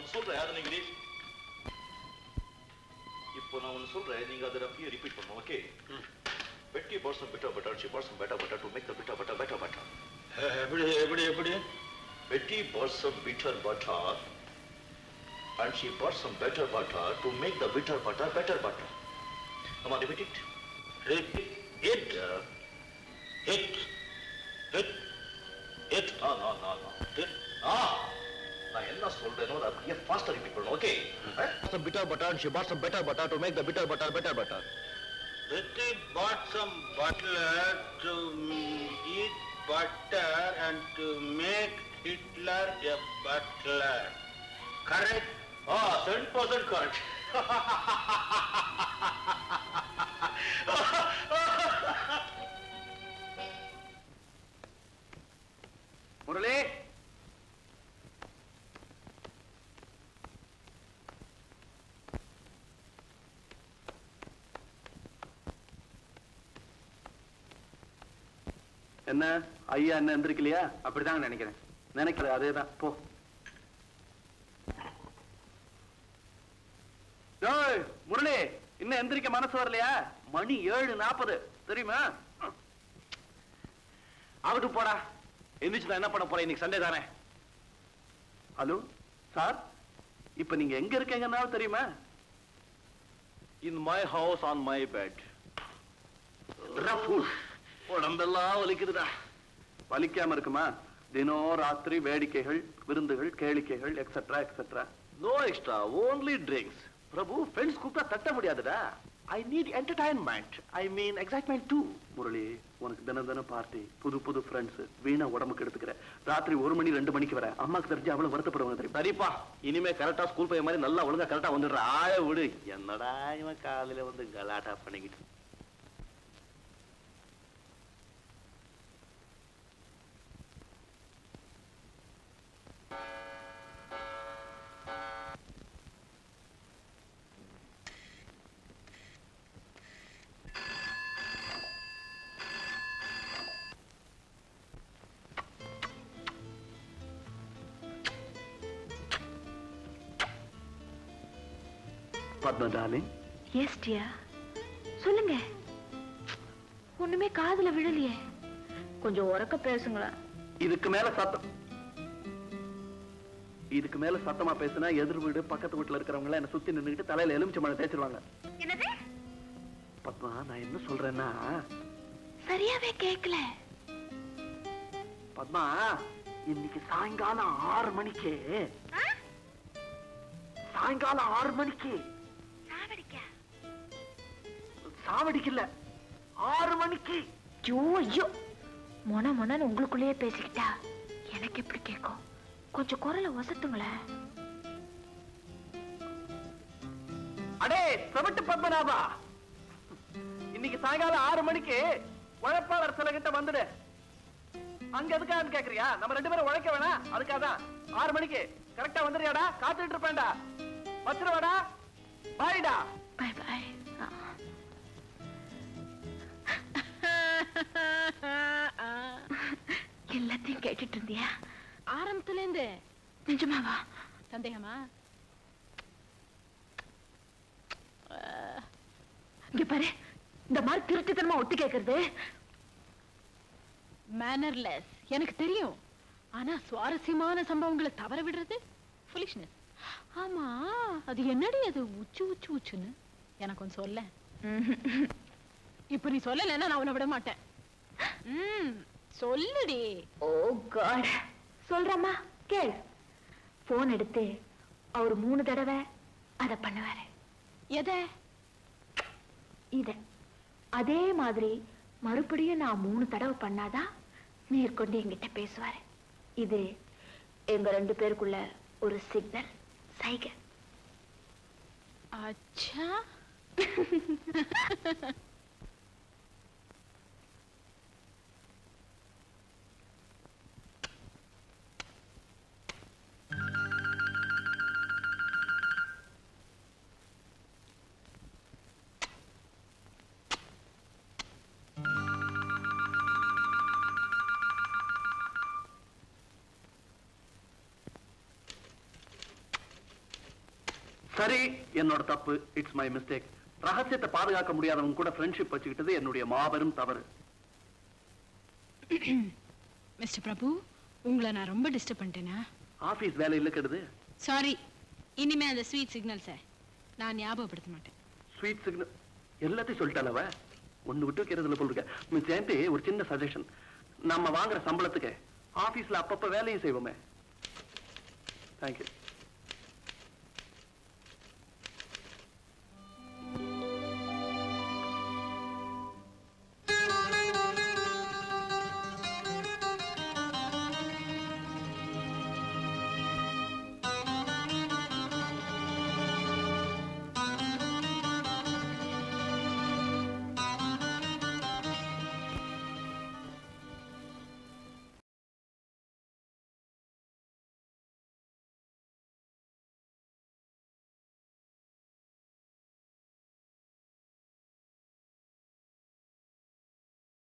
ஒன்னு சொல்றேன் அதை நீங்க இப்போ நான் ஒன்னு சொல்றேன் நீங்க அதை அப்படியே ரிப்பீட் பண்ணுங்க okay Betty bought some bitter butter. She bought some better butter to make the bitter butter better butter. எப்படி Betty bought some bitter butter and she bought some better butter to make the bitter butter better butter. Come on, repeat it. It. No. நான் என்ன சொல்றேனோ அதை அப்படியே ஃபாஸ்டா repeat பண்ணணும் okay some bitter butter and she bought some better butter to make the bitter butter better butter. Betty bought some butter to eat butter and to make Hitler a butler. Correct? 100% correct. Murali என்ன ஐயா என்ன எந்திரிக்கலையா? அப்படிதாங்க நினைக்கிறேன். நினைக்கிற அதேதான் போ. முரளி இன்னும் எந்திரிக்க மனசு வரலையா? மணி 7:40 தெரியுமா? ஆகட்டு போடா. எந்திரிச்சு என்ன பண்ண போறேன்? இன்னைக்கு சண்டே தானே. ஹலோ சார், இப்ப நீங்க எங்க இருக்கீங்கன்னா தெரியுமா? In my house on my bed. உடம்பெல்லாம் வலிக்குதுடா. வலிக்காம இருக்குமா? தினம் ராத்திரி வேடிக்கைகள், விருந்துகள், கேளிக்கைகள் etcetera etcetera. No extra, only drinks. Prabhu, friends கூப்பிட்டா தட்ட முடியாதுடா. I need entertainment. I mean excitement too. Murali, உனக்கு தினம் தினம் பார்ட்டி, புது புது ஃப்ரெண்ட்ஸ், வீணா உடம்புக்கு எடுத்துக்கிற. ராத்திரி 1 மணி 2 மணிக்கு வர அம்மாக்கு தெரிஞ்சு அவ்வளவு வருத்தப்படுவாங்க தெரியும். சரிப்பா, இனிமே கரெக்டா ஸ்கூல் போய் மாதிரி நல்லா ஒழுங்கா கரெக்டா வந்துடுற. ஆய விடு. என்னடா இவன் காலையில வந்து கலாட்டா பண்ணிக்கிட்டு. பத்மா டார்லிங். Yes dear. சொல்லுங்க. ஒண்ணுமே காதுல விழலையே. கொஞ்சம் உரக்க பேசுங்களா. இதுக்கு மேல சத்தமா பேசினா எதிர் வீடு பக்கத்து வீட்டுல இருக்கிறவங்க என்ன சுத்தி நின்னுக்கிட்டு தலையில எலுமிச்சை மழை தேய்ச்சிருவாங்க. என்னது? பத்மா, நான் என்ன சொல்றேன்னா சரியாவே கேட்கல. பத்மா, இன்னைக்கு சாயங்காலம் 6 மணிக்கு சாவடிக்கல 6 மணிக்கு. ஐயோ, மொனன்னு உங்களுக்குள்ளேயே பேசிக்கிட்டா எனக்கு எப்படி கேட்கும்? கொஞ்சம் குரலை வசத்துங்களேன். அடே செவட்டு பத்மநாபா, இன்னைக்கு சாயங்காலம் 6 மணிக்கு உழைப்பாளர் சில கிட்ட வந்துடு. அங்க எதுக்கான்னு கேக்குறியா? நம்ம 2 பேரும் உழைக்க வேணாம், அதுக்காதான். 6 மணிக்கு கரெக்டா வந்துடுறியாடா? காத்துட்டு இருப்பேன்டா. வச்சிருவாடா. பாய்டா. Bye bye. எல்லாத்தையும் கேட்டுட்டு இருந்தியா? ஆரம்பத்துல இருந்து. நிஜமாவா? சந்தேகமா? இங்க பாரு, இந்த மாதிரி திருட்டுத்தனமா ஒட்டு கேக்குறது மேனர்லெஸ். எனக்கு தெரியும். ஆனா சுவாரஸ்யமான சம்பவங்களை தவற விடுறது ஃபுலிஷ்னஸ். ஆமா, அது என்னடி அது உச்சுன்னு எனக்கு ஒன்னு சொல்ல. இப்ப நீ சொல்லலைன்னா நான் உன்னை விட மாட்டேன். சொல்லுடி. ஓ காட். சொல்றமா கேள். போன் எடுத்து அவர் 3 தடவை அத பண்ணுவாரு. எதை? இத. அதே மாதிரி மறுபடியும் நான் 3 தடவை பண்ணாதான் மேற்கொண்டு என்கிட்ட பேசுவாரு. இது எங்க 2 பேருக்குள்ள ஒரு சிக்னல், சைகை. அச்சா. சரி, என்னோட தப்பு. It's my mistake. ரகசியத்தை பாதுகாக்க முடியாதவங்க கூட ஃப்ரெண்ட்ஷிப் வச்சுக்கிட்டது என்னுடைய மாபெரும் தவறு. மிஸ்டர் பிரபு, உங்களை நான் ரொம்ப டிஸ்டர்ப் பண்ணிட்டேனா? ஆபீஸ் வேலை இல்ல கெடுது. சாரி. இனிமே அந்த ஸ்வீட் சிக்னல்ஸை நான் ஞாபகப்படுத்த மாட்டேன். ஸ்வீட் சிக்னல் எல்லாத்தையும் சொல்லிட்டாலவ. ஒண்ணு விட்டு வைக்கிறதுல போல் இருக்க. மிஸ் ஜெயந்தி, ஒரு சின்ன சஜஷன். நம்ம வாங்குற சம்பளத்துக்கு ஆபீஸ்ல அப்பப்ப வேலையும் செய்வோமே. தேங்க்யூ.